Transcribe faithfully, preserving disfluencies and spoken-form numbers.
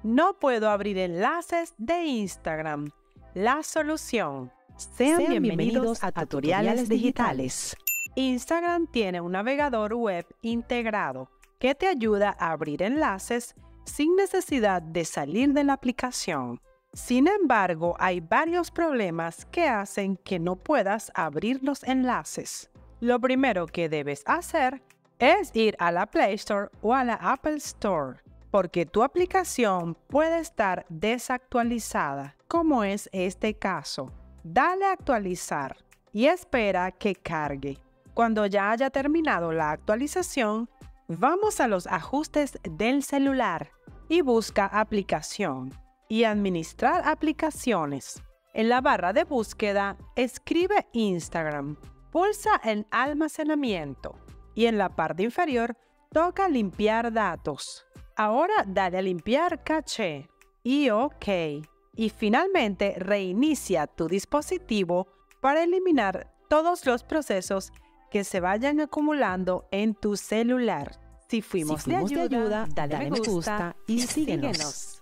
No puedo abrir enlaces de Instagram. La solución. Sean, Sean bienvenidos a Tutoriales Digitales. Instagram tiene un navegador web integrado que te ayuda a abrir enlaces sin necesidad de salir de la aplicación. Sin embargo, hay varios problemas que hacen que no puedas abrir los enlaces. Lo primero que debes hacer es ir a la Play Store o a la Apple Store, porque tu aplicación puede estar desactualizada, como es este caso. Dale a actualizar y espera que cargue. Cuando ya haya terminado la actualización, vamos a los ajustes del celular y busca aplicación y administrar aplicaciones. En la barra de búsqueda, escribe Instagram, pulsa en almacenamiento y en la parte inferior toca limpiar datos. Ahora dale a limpiar caché y OK. Y finalmente reinicia tu dispositivo para eliminar todos los procesos que se vayan acumulando en tu celular. Si fuimos, si fuimos de, ayuda, de ayuda, dale, dale me gusta y síguenos.